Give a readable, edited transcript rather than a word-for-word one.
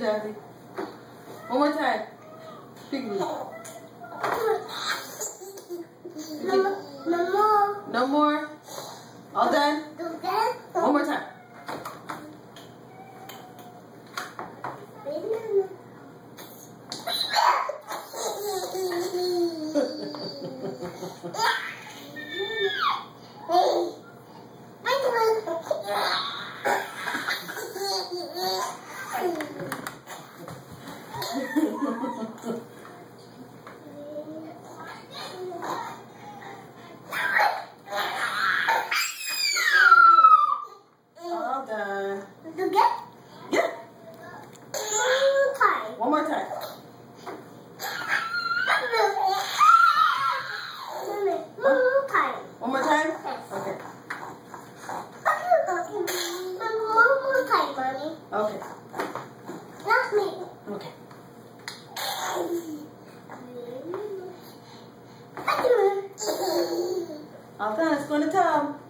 Daddy. One more time. Peekaboo. No more. No more? All done? One more time. All done. Yeah. One more time. One more time? Okay. One more time, Mommy. Okay. Not me. Okay. All done. It's going to tub.